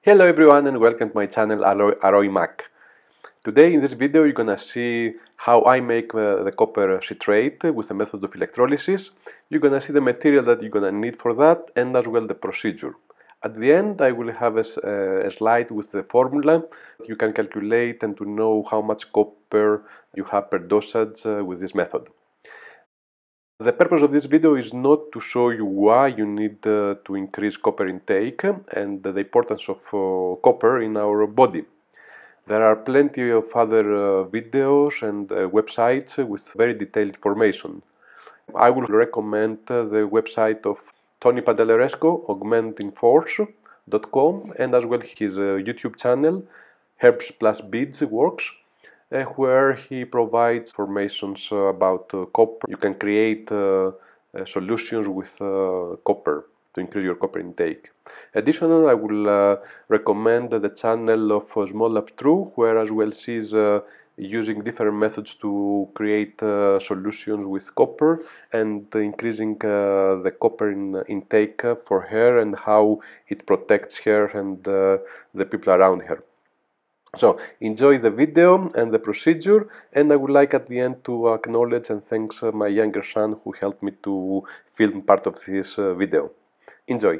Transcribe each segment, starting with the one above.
Hello everyone and welcome to my channel Aroy Mac. Today in this video you're gonna see how I make the copper citrate with the method of electrolysis. You're gonna see the material that you're gonna need for that and as well the procedure. At the end I will have a slide with the formula that you can calculate and to know how much copper you have per dosage with this method. The purpose of this video is not to show you why you need to increase copper intake and the importance of copper in our body. There are plenty of other videos and websites with very detailed information. I will recommend the website of Tony Pantelleresco, augmentingforce.com, and as well his YouTube channel, Herbs Plus Beads Works, where he provides information about copper. You can create solutions with copper to increase your copper intake. Additionally, I will recommend the channel of Small Lab True, where as well she's using different methods to create solutions with copper and increasing the copper intake for her and how it protects her and the people around her. So enjoy the video and the procedure, and I would like at the end to acknowledge and thank my younger son who helped me to film part of this video. Enjoy!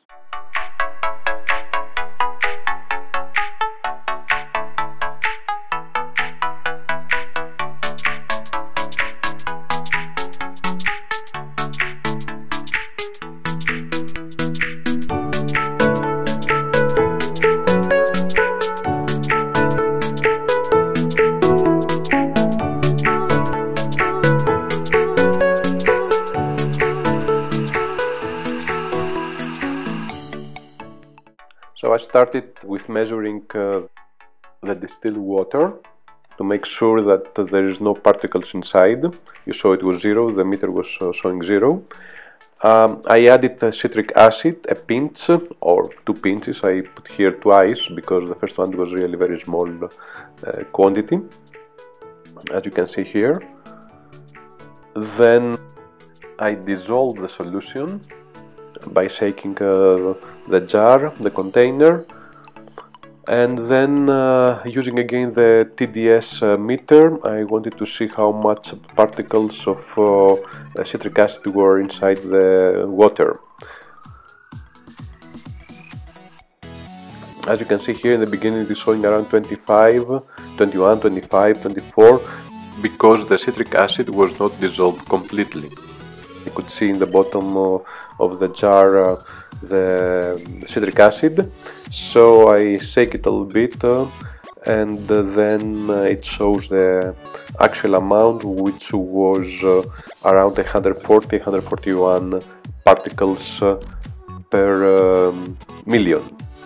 So I started with measuring the distilled water to make sure that there is no particles inside. You saw it was 0, the meter was showing 0. I added citric acid, a pinch or 2 pinches. I put here twice because the first one was really very small quantity, as you can see here. Then I dissolved the solution by shaking the jar, the container, and then using again the TDS meter, I wanted to see how much particles of citric acid were inside the water. As you can see here in the beginning it is showing around 25, 21, 25, 24 because the citric acid was not dissolved completely. You could see in the bottom of the jar the citric acid, so I shake it a little bit and then it shows the actual amount, which was around 140-141 particles per million.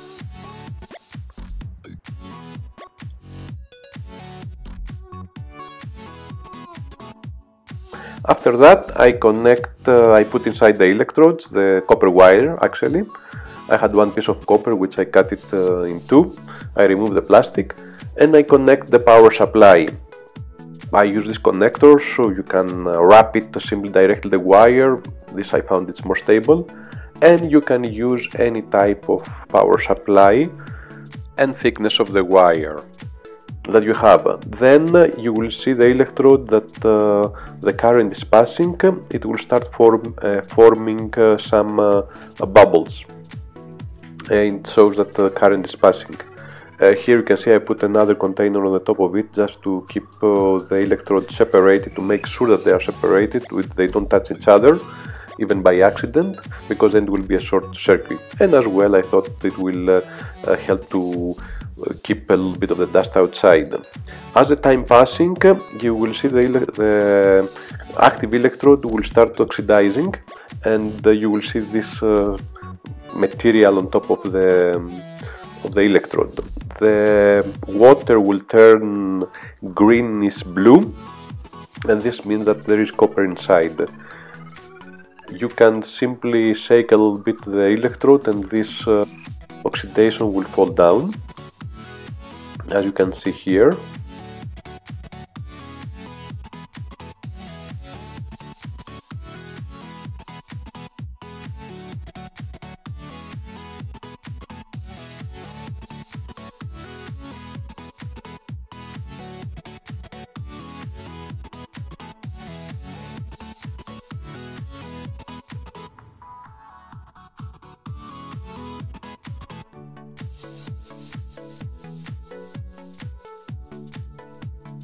After that I put inside the electrodes, the copper wire actually. I had one piece of copper which I cut it in two. I remove the plastic and I connect the power supply. I use this connector so you can wrap it simply directly the wire. This I found it's more stable, and you can use any type of power supply and thickness of the wire that you have. Then you will see the electrode that the current is passing. It will start forming some bubbles, and it shows that the current is passing. Here you can see I put another container on the top of it just to keep the electrodes separated, to make sure that they are separated, they don't touch each other even by accident, because then it will be a short circuit. And as well I thought it will help to keep a little bit of the dust outside. As the time passing, you will see the active electrode will start oxidizing, and you will see this material on top of the electrode. The water will turn greenish blue, and this means that there is copper inside. You can simply shake a little bit the electrode and this oxidation will fall down, as you can see here.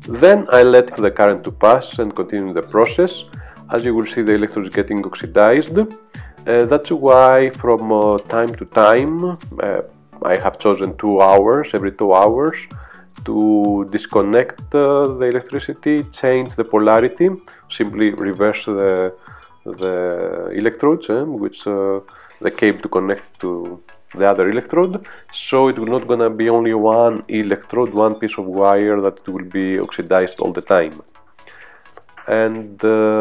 Then I let the current to pass and continue the process. As you will see, the electrodes getting oxidized. That's why from time to time I have chosen 2 hours, every 2 hours, to disconnect the electricity, change the polarity, simply reverse the electrodes, which the cable to connect to the other electrode, so it will not gonna be only one electrode, one piece of wire that will be oxidized all the time. And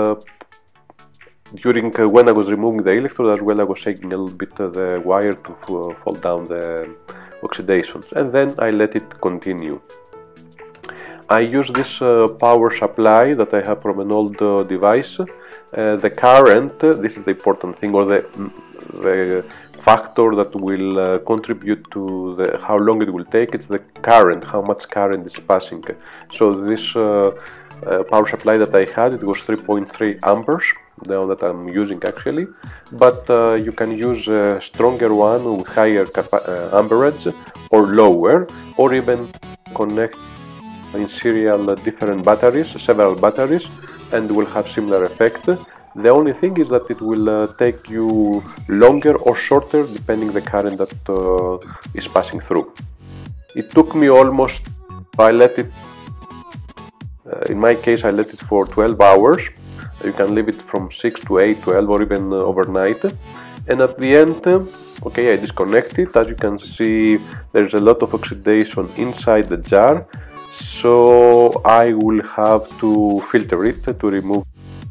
during when I was removing the electrode as well, I was shaking a little bit the wire to fall down the oxidations, and then I let it continue. I use this power supply that I have from an old device. The current, this is the important thing, or the factor that will contribute to how long it will take. It's the current, how much current is passing. So this power supply that I had, it was 3.3 amperes, now that I'm using actually, but you can use a stronger one with higher amperage or lower, or even connect in serial different batteries, several batteries, and will have similar effect. The only thing is that it will take you longer or shorter depending the current that is passing through. It took me almost, I let it, in my case I let it for 12 hours. You can leave it from 6 to 8, 12, or even overnight. And at the end, okay, I disconnect it. As you can see, there's a lot of oxidation inside the jar, so I will have to filter it to remove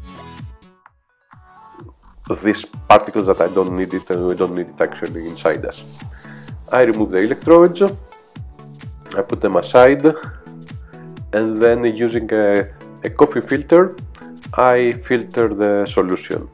these particles that I don't need it, and we don't need it actually inside us. I remove the electrodes, I put them aside, and then using a coffee filter, I filter the solution.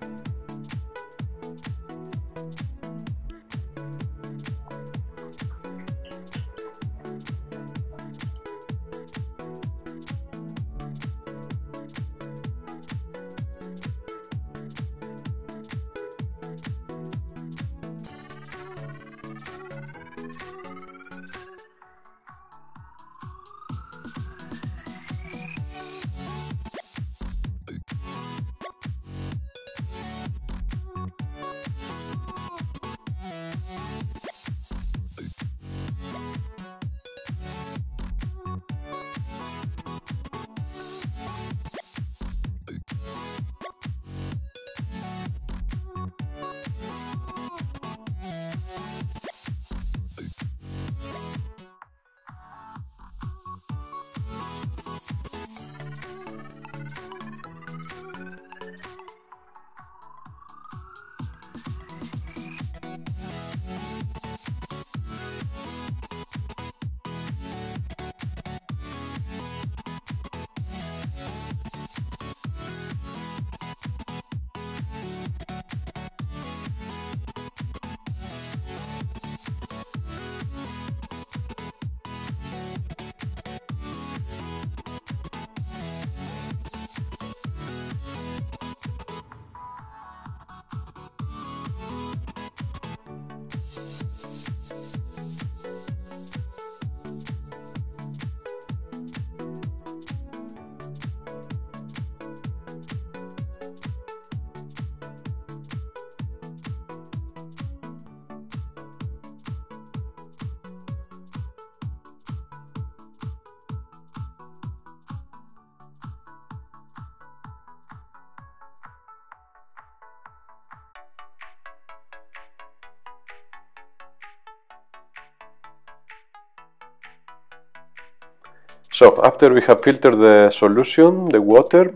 So after we have filtered the solution, the water,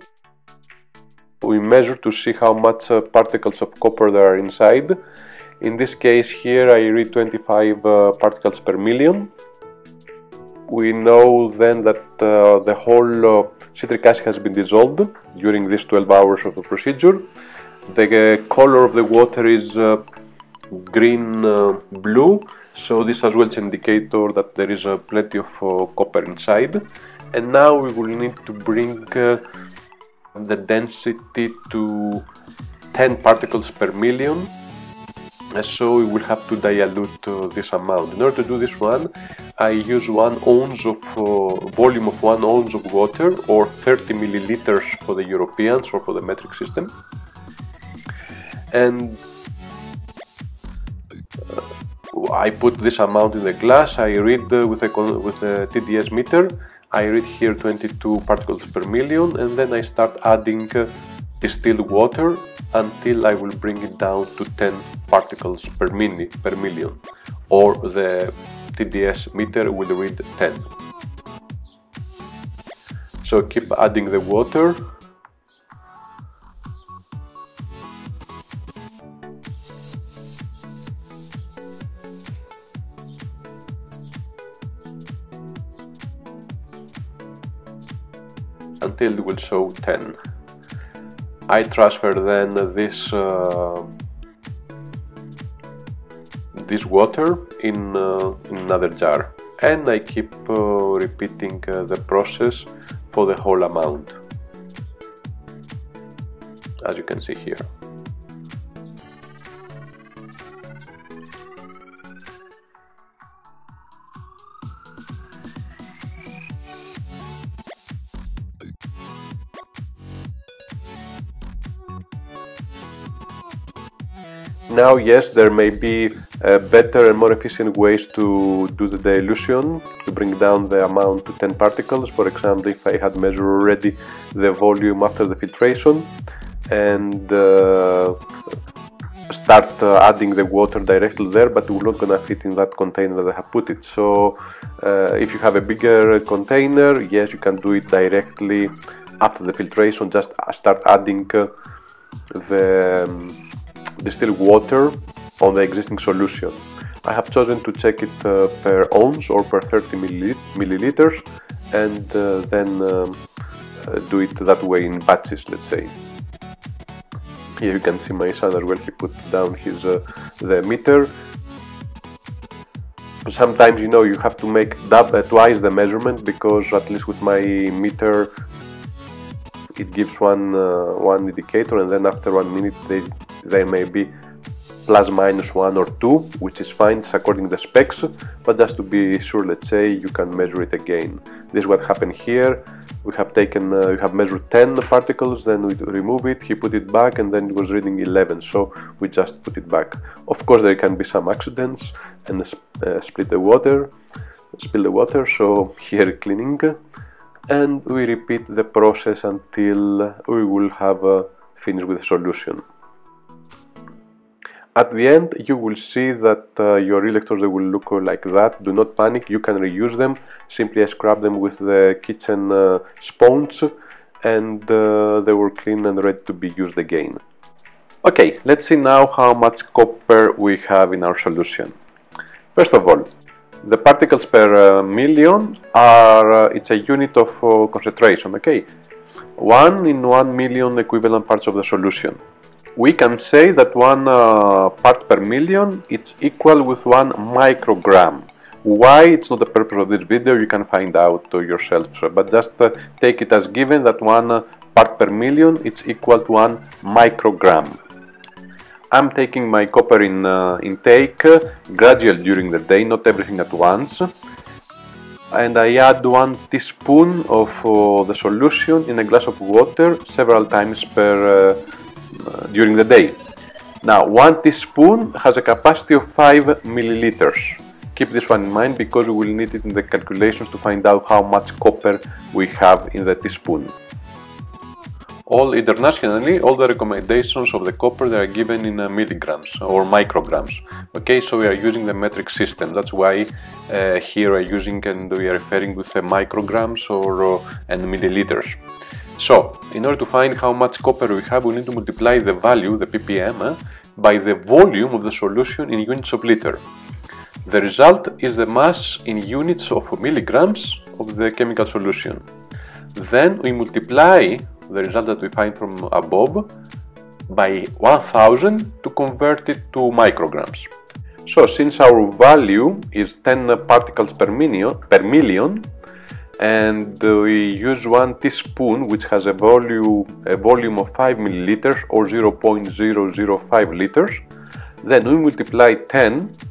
we measure to see how much particles of copper there are inside. In this case here I read 25 particles per million. We know then that the whole citric acid has been dissolved during these 12 hours of the procedure. The color of the water is green-blue, so this as well is an indicator that there is plenty of copper inside. And now we will need to bring the density to 10 particles per million, so we will have to dilute this amount. In order to do this one, I use 1 ounce of volume of 1 ounce of water, or 30 milliliters for the Europeans or for the metric system. And I put this amount in the glass. I read with a TDS meter. I read here 22 particles per million, and then I start adding distilled water until I will bring it down to 10 particles per million, or the TDS meter will read 10. So keep adding the water. Until it will show 10. I transfer then this water in another jar, and I keep repeating the process for the whole amount, as you can see here. Now, yes, there may be better and more efficient ways to do the dilution, to bring down the amount to 10 particles. For example, if I had measured already the volume after the filtration and start adding the water directly there, but we're not gonna fit in that container that I have put it. So if you have a bigger container, yes, you can do it directly after the filtration. Just start adding the distilled water on the existing solution. I have chosen to check it per ounce or per 30 milliliters, and then do it that way in batches, let's say. Here you can see my son as well. He put down his the meter. Sometimes, you know, you have to make twice the measurement, because at least with my meter it gives one indicator, and then after 1 minute they may be plus minus 1 or 2, which is fine, it's according to the specs, but just to be sure, let's say, you can measure it again. This is what happened here. We have measured 10 particles, then we remove it, he put it back, and then it was reading 11, so we just put it back. Of course, there can be some accidents and spill the water, so here cleaning, and we repeat the process until we will have finished with the solution. At the end, you will see that your electrodes, they will look like that. Do not panic, you can reuse them. Simply scrub them with the kitchen sponge, and they were clean and ready to be used again. Okay, let's see now how much copper we have in our solution. First of all, the particles per million are, it's a unit of concentration, okay? 1 in 1 million equivalent parts of the solution. We can say that 1 part per million it's equal with 1 microgram. Why? It's not the purpose of this video, you can find out yourself, but just take it as given that 1 part per million it's equal to 1 microgram. I'm taking my copper intake gradually during the day, not everything at once, and I add 1 teaspoon of the solution in a glass of water several times during the day. Now, 1 teaspoon has a capacity of 5 milliliters. Keep this one in mind, because we will need it in the calculations to find out how much copper we have in the teaspoon. Internationally, all the recommendations of the copper, they are given in milligrams or micrograms. Okay, so we are using the metric system. That's why here we are using and we are referring with micrograms and milliliters. So, in order to find how much copper we have, we need to multiply the value, the ppm, by the volume of the solution in units of liter. The result is the mass in units of milligrams of the chemical solution. Then we multiply the result that we find from above by 1000 to convert it to micrograms. So, since our value is 10 particles per million, and we use 1 teaspoon, which has a volume of 5 milliliters or 0.005 liters, then we multiply 10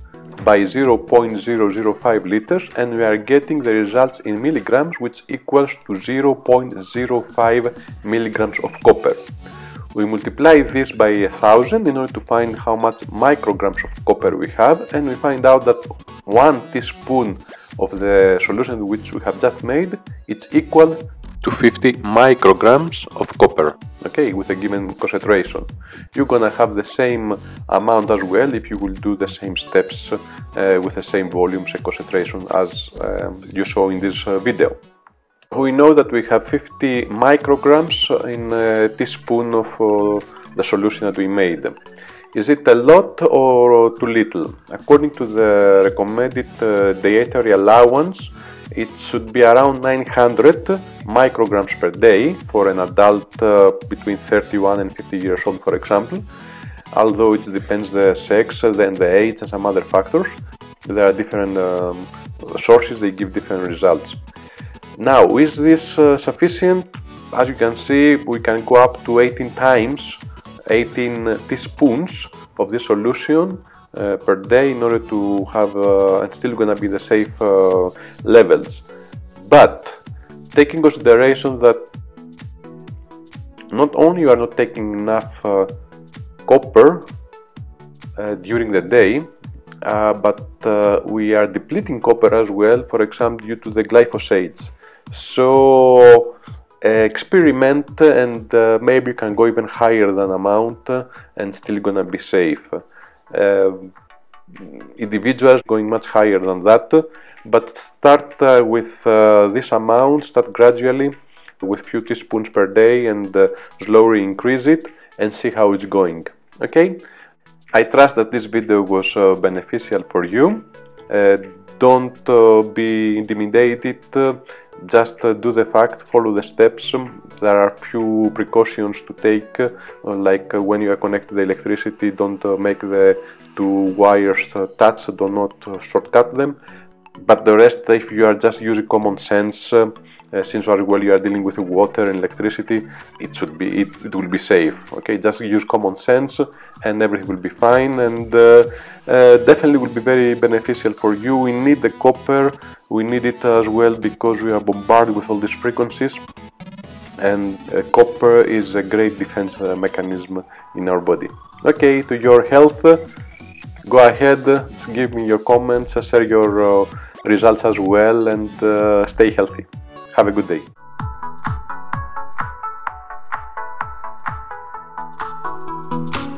by 0.005 liters, and we are getting the results in milligrams, which equals to 0.05 milligrams of copper. We multiply this by 1000 in order to find how much micrograms of copper we have, and we find out that 1 teaspoon of the solution which we have just made is equal to 50 micrograms of copper, okay, with a given concentration. You're gonna have the same amount as well if you will do the same steps with the same volumes and concentration as you saw in this video. We know that we have 50 micrograms in a teaspoon of the solution that we made. Is it a lot or too little? According to the recommended dietary allowance, it should be around 900 micrograms per day for an adult between 31 and 50 years old, for example. Although it depends the sex and the age and some other factors. There are different sources, they give different results. Now, is this sufficient? As you can see, we can go up to 18 times, 18 teaspoons of this solution per day in order to have and still gonna be the safe levels. But taking consideration that not only you are not taking enough copper during the day, but we are depleting copper as well, for example due to the glyphosates. So experiment and maybe you can go even higher than amount and still gonna be safe. Individuals going much higher than that, but start with this amount, start gradually with few teaspoons per day and slowly increase it and see how it's going. Okay, I trust that this video was beneficial for you. Don't be intimidated, just do the fact, follow the steps. There are few precautions to take, like when you are connected to electricity, don't make the two wires touch, do not shortcut them. But the rest, if you are just using common sense, since as well you are dealing with water and electricity, it will be safe. Okay, just use common sense and everything will be fine, and definitely will be very beneficial for you. We need the copper, we need it as well because we are bombarded with all these frequencies, and copper is a great defense mechanism in our body. Okay, to your health, go ahead, give me your comments, share your results as well, and stay healthy. Have a good day.